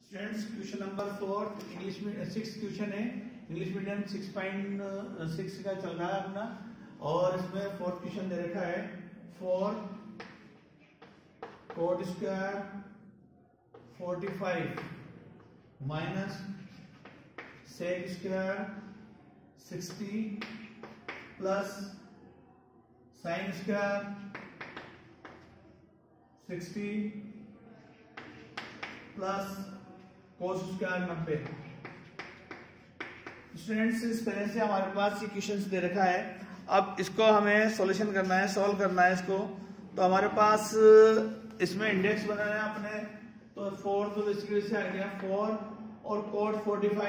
Students question number 4 English में 6 question है English medium 6.6 का चल रहा है अपना। और इसमें 4th क्वेश्चन दे रखा है 4 cot square 45 minus sec square 60 plus sin square 60 plus cos square 90। Students इस तरह से हमारे पास ये क्वेश्चंस दे रखा है। अब इसको हमें सॉल्यूशन करना है, सॉल्व करना है इसको। तो हमारे पास इसमें इंडेक्स बनाना है अपने, तो 4 तो बेसिकली से आ गया 4 और cot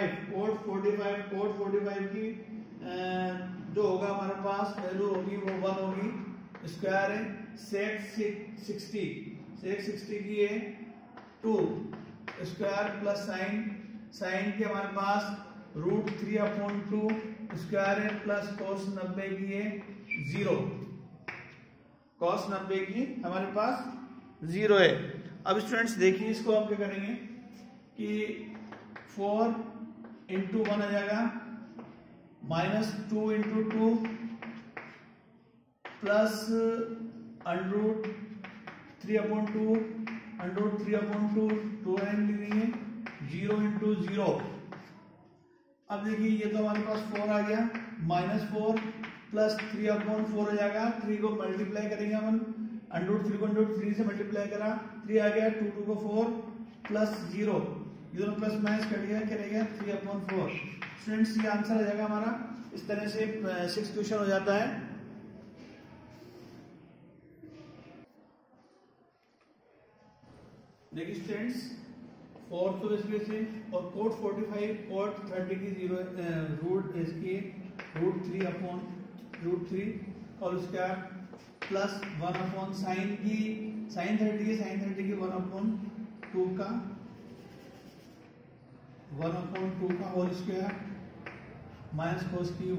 45 की जो होगा हमारे पास वैल्यू होगी वो 1 होगी। स्क्वायर है sec 60 की है 2 स्क्वायर प्लस साइन की हमारे पास √3/2 स्क्वायर है प्लस cos 90 की है 0। cos 90 की हमारे पास 0 है। अब स्टूडेंट्स देखिए इसको हम क्या करेंगे कि 4 × 1 आ जाएगा माइनस 2 × 2 प्लस √3/2 √3/2 2 ली हुई है 0 × 0। अब देखिए ये तो हमारे पास 4 आ गया -4 प्लस 3/4 हो जाएगा। 3 को मल्टीप्लाई करेंगे हम √3 को √3 से मल्टीप्लाई करा 3 आ गया 2 को 4 प्लस 0 ये दोनों प्लस माइनस कट गया क्या रहेगा 3/4। स्टूडेंट्स ये आंसर आ जाएगा हमारा। इस तरह से 6 क्वेश्चन हो जाता है। देखिए स्टूडेंट्स 4 तो इसमें से और cot 45 cot 30 की 0 रूट इसकी √3/√3 और उसका प्लस 1 साइन की sin 30 की 1/2 का 1/2 का होल स्क्वायर माइनस cos की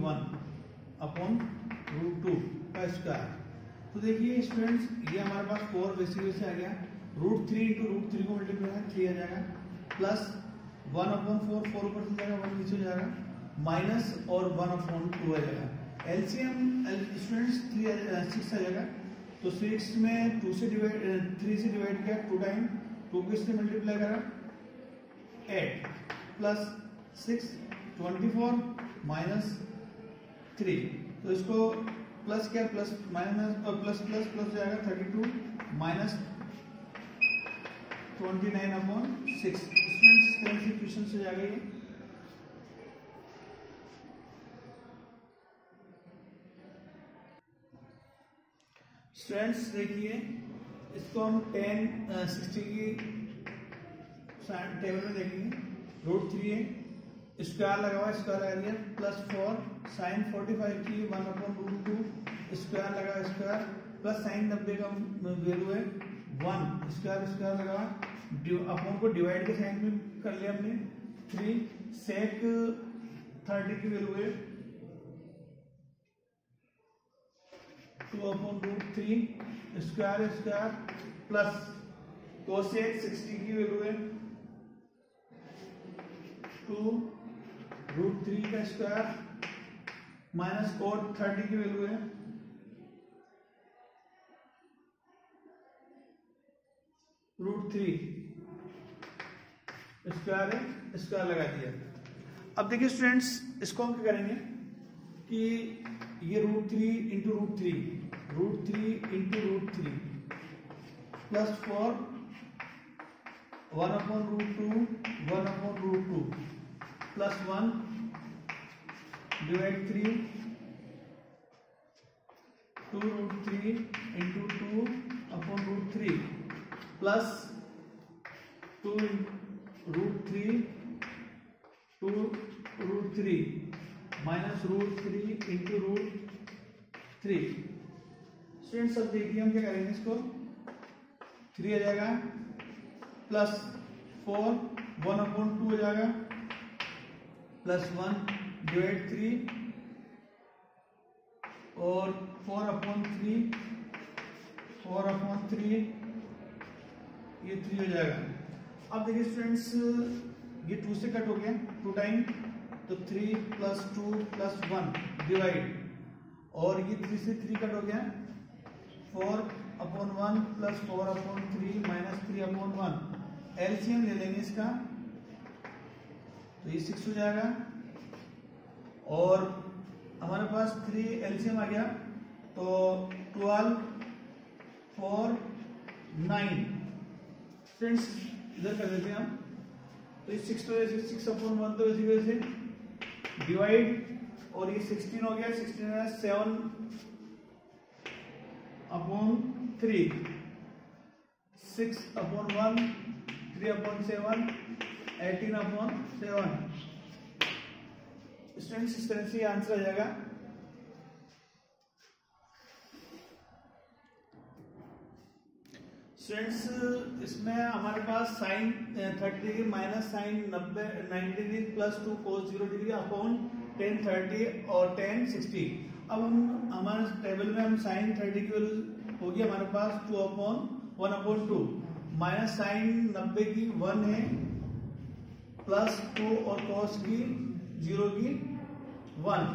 1/√2 का स्क्वायर। तो देखिए स्टूडेंट्स ये हमारे पास 4 बेसिकली से आ गया √3 × √3 को मल्टीप्लाई 3 आ जाएगा प्लस 1/4 4 ऊपर से जाएगा 1 नीचे हो जाएगा माइनस और 1/2 आ जाएगा। एलसीएम स्टूडेंट्स 6 आ जाएगा। तो 6 में 3 से डिवाइड किया 2 टाइम 2 को इससे मल्टीप्लाई करा 8 प्लस 6 24 माइनस 3। तो इसको प्लस क्या प्लस माइनस और प्लस प्लस प्लस हो जाएगा 32 माइनस 29/6। स्टूडेंट्स क्वेश्चन से जाएगा ये। स्टूडेंट्स देखिए इसको हम 10 60 की टेबल में देखेंगे √3 है स्क्वायर लगा हुआ स्क्वायर लगा दिया प्लस 4 sin 45 की 1/√2 स्क्वायर लगा स्क्वायर प्लस sin 90 का वैल्यू है 1 स्क्वायर लगा अपॉन को डिवाइड के साइन में कर लिया हमने 3 sec 30 की वैल्यू है 2/√3 स्क्वायर प्लस cosec 60 की वैल्यू है 2√3 का स्क्वायर माइनस cot 30 की वैल्यू है √3 स्क्वायर लगा दिया। अब देखिए स्टूडेंट्स इसको हम क्या करेंगे कि ये √3 × √3 plus 4 1/√2 plus 1 divide 3 2√3 × 2/√3 plus 2√3 minus √3 × √3। Students अब देखिए हम क्या करेंगे इसको 3 आ जाएगा प्लस 4 1/2 हो जाएगा प्लस 1 डिवाइड 3 और 4/3 ये 3 हो जाएगा अब देखिए स्टूडेंट्स, ये 2 से कट हो गया 2 टाइम, तो 3 + 2 + 1 डिवाइड, और ये 3 से 3 कट हो गया 4/1 + 4/3 - 3/1। एलसीएम ले लेंगे इसका, तो ये 6 हो जाएगा, और हमारे पास 3 एलसीएम आ गया, तो 12 4 9। फ्रेंड्स इधर कर देते हैं हम, तो ये 6 तो 6/1 तो इसी वजह से डिवाइड, और ये 16 हो गया, 16 है 7/3 6/1 3/7 18/7। स्टूडेंट्स इस तरह से आंसर आ जाएगा। स्टूडेंट्स इसमें हमारे पास sine 30 degree minus sine 90 degree plus 2 cos 0 degree upon 10 30 और 10 60। अब हम हमारे टेबल में हम साइन 30 की वैल्यू होगी हमारे पास 2/1/2 माइनस साइन 90 की 1 है प्लस 2 और cos की 0 की 1।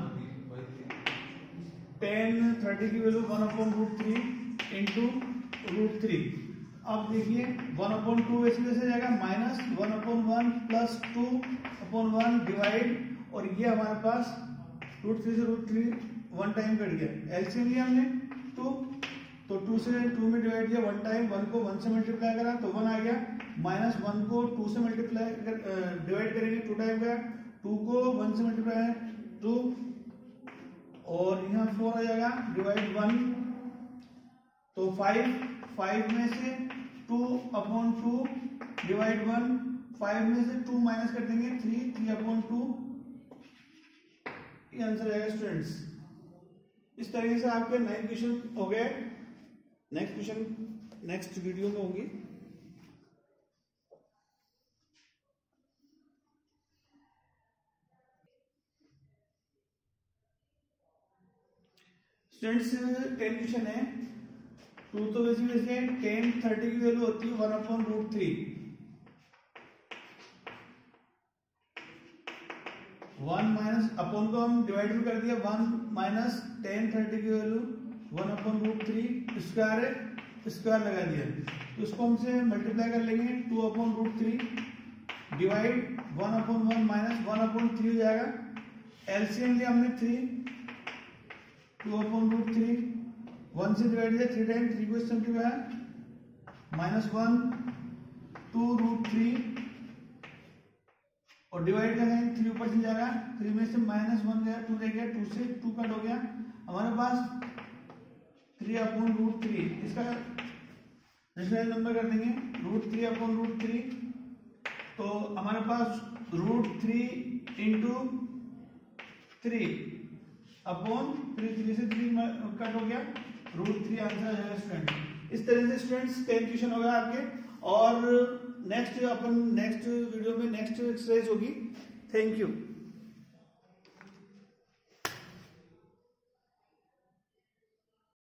10 30 की वैल्यू 1/√3 इंटू √3। अब देखिए 1/2 वैसे वैसे जाएगा, माइनस 1/1 प्लस 2/1 डिवाइड, और ये हमारे पास √3 से √3 1 टाइम कट गया। एलसीएम लिया हमने 2, तो 2 से 2 में डिवाइड किया 1 टाइम, 1 को 1 से मल्टीप्लाई करा तो 1 आ गया, माइनस 1 को 2 से मल्टीप्लाई डिवाइड करेंगे 2 टाइम का, 2 को 1 से मल्टीप्लाई 2, और यहाँ 4 आ जाएगा डिवाइड 1, तो 5 में से 2/2 डिवाइड 1, 5 में से 2 माइनस कर देंगे 3/2। ये आंसर आएगा स्टूडेंट्स। इस तरीके से आपके 9 क्वेश्चन हो गए। नेक्स्ट क्वेश्चन नेक्स्ट वीडियो में होंगी। स्टूडेंट्स 10 क्वेश्चन है। 2 तो वैसे 10 30 की वैल्यू होती है 1/√3, 1 माइनस अपॉन को हम डिवाइड भी कर दिया, 1 माइनस 10 30 की वैल्यू 1/√3 स्क्वायर लगा दिया, तो इसको हमसे मल्टीप्लाई कर लेंगे 2/√3 डिवाइड 1/1 माइनस 1/3 हो जाएगा। एलसीएम लिया हमने 3, 2/√3 1 से डिवाइड किया 3 टाइम, 3 को सिंप्लीफाई -1 2√3 और डिवाइड करेंगे 3 ऊपर चल जाएगा, 3 में से -1 गया 2 रह गया, 2 से 2 कट हो गया, हमारे पास 3/√3। इसका रेशनल नंबर कर देंगे √3/√3, तो हमारे पास √3 इंटू 3/3 से 3 कट हो गया, √3 आंसर आ जाएगा स्टूडेंट। इस तरह से स्टूडेंट्स 10 क्वेश्चन हो गए आपके, और नेक्स्ट वीडियो में नेक्स्ट एक्सरसाइज होगी। Thank you.